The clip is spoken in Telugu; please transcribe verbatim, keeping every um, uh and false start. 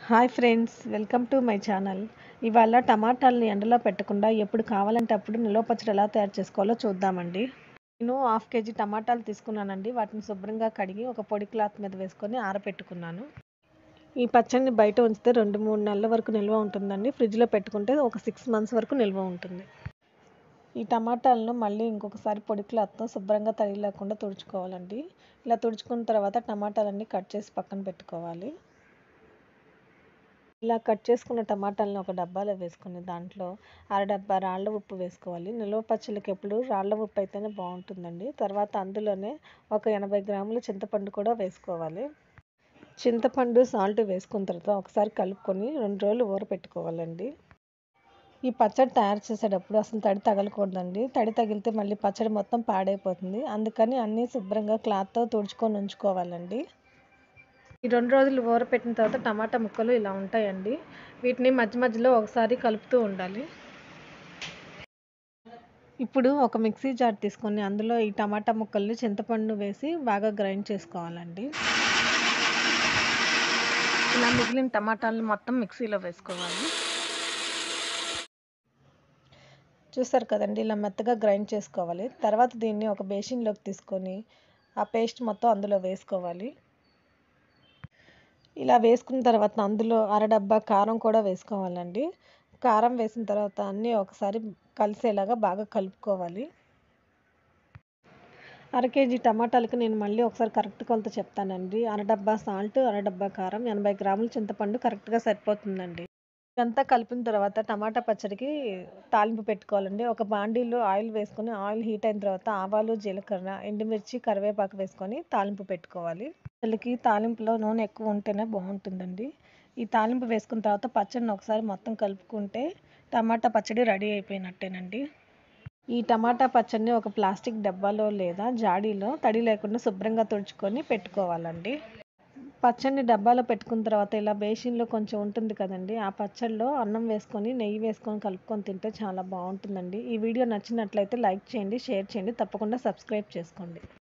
Hi friends, welcome to my channel. ఇవాళ టమాటాలని ఎండలో పెట్టకుండా ఎప్పుడు కావాలంటే అప్పుడు నిల్వ పచ్చడి ఎలా తయారు చేసుకోవాలో చూద్దామండి. నేను హాఫ్ కేజీ టమాటాలు తీసుకున్నానండి. వాటిని శుభ్రంగా కడిగి ఒక పొడి క్లాత్ మీద వేసుకొని ఆరబెట్టుకున్నాను. ఈ పచ్చడిని బయట ఉంచితే రెండు మూడు నెలల వరకు నిల్వ ఉంటుందండి. ఫ్రిడ్జ్లో పెట్టుకుంటే ఒక సిక్స్ మంత్స్ వరకు నిల్వ ఉంటుంది. ఈ టమాటాలను మళ్ళీ ఇంకొకసారి పొడి క్లాత్తో శుభ్రంగా తడి లేకుండా తుడుచుకోవాలండి. ఇలా తుడుచుకున్న తర్వాత టమాటాలన్నీ కట్ చేసి పక్కన పెట్టుకోవాలి. ఇలా కట్ చేసుకున్న టమాటాలను ఒక డబ్బాలో వేసుకొని దాంట్లో అర డబ్బా రాళ్ళ ఉప్పు వేసుకోవాలి. నిల్వ పచ్చళ్ళకి ఎప్పుడు రాళ్ళ ఉప్పు అయితేనే బాగుంటుందండి. తర్వాత అందులోనే ఒక ఎనభై గ్రాముల చింతపండు కూడా వేసుకోవాలి. చింతపండు సాల్ట్ వేసుకున్న తర్వాత ఒకసారి కలుపుకొని రెండు రోజులు ఊరపెట్టుకోవాలండి. ఈ పచ్చడి తయారు చేసేటప్పుడు అసలు తడి తగలకూడదండి. తడి తగిలితే మళ్ళీ పచ్చడి మొత్తం పాడైపోతుంది. అందుకని అన్నీ శుభ్రంగా క్లాత్తో తుడుచుకొని ఉంచుకోవాలండి. ఈ రెండు రోజులు ఊరపెట్టిన తర్వాత టమాటా ముక్కలు ఇలా ఉంటాయండి. వీటిని మధ్య మధ్యలో ఒకసారి కలుపుతూ ఉండాలి. ఇప్పుడు ఒక మిక్సీ జార్ తీసుకొని అందులో ఈ టమాటా ముక్కల్ని చింతపండు వేసి బాగా గ్రైండ్ చేసుకోవాలండి. ఇలా మిగిలిన టమాటాలను మొత్తం మిక్సీలో వేసుకోవాలి. చూసారు కదండి, ఇలా మెత్తగా గ్రైండ్ చేసుకోవాలి. తర్వాత దీన్ని ఒక బేసిన్లోకి తీసుకొని ఆ పేస్ట్ మొత్తం అందులో వేసుకోవాలి. ఇలా వేసుకున్న తర్వాత అందులో అర డబ్బా కారం కూడా వేసుకోవాలండి. కారం వేసిన తర్వాత అన్నీ ఒకసారి కలిసేలాగా బాగా కలుపుకోవాలి. అర కేజీ టమాటాలకి నేను మళ్ళీ ఒకసారి కరెక్ట్ కొలత చెప్తానండి. అర డబ్బా సాల్ట్, అర డబ్బా కారం, ఎనభై గ్రాముల చింతపండు కరెక్ట్గా సరిపోతుందండి. ఇదంతా కలిపిన తర్వాత టమాటా పచ్చడికి తాలింపు పెట్టుకోవాలండి. ఒక బాండీలో ఆయిల్ వేసుకొని ఆయిల్ హీట్ అయిన తర్వాత ఆవాలు, జీలకర్ర, ఎండుమిర్చి, కరివేపాకు వేసుకొని తాలింపు పెట్టుకోవాలి. పచ్చడికి తాలింపులో నూనె ఎక్కువ ఉంటేనే బాగుంటుందండి. ఈ తాలింపు వేసుకున్న తర్వాత పచ్చడిని ఒకసారి మొత్తం కలుపుకుంటే టమాటా పచ్చడి రెడీ అయిపోయినట్టేనండి. ఈ టమాటా పచ్చడిని ఒక ప్లాస్టిక్ డబ్బాలో లేదా జాడీలో తడి లేకుండా శుభ్రంగా తుడుచుకొని పెట్టుకోవాలండి. పచ్చడిని డబ్బాలో పెట్టుకున్న తర్వాత ఇలా బేసిన్లో కొంచెం ఉంటుంది కదండి, ఆ పచ్చడిలో అన్నం వేసుకొని నెయ్యి వేసుకొని కలుపుకొని తింటే చాలా బాగుంటుందండి. ఈ వీడియో నచ్చినట్లయితే లైక్ చేయండి, షేర్ చేయండి, తప్పకుండా సబ్స్క్రైబ్ చేసుకోండి.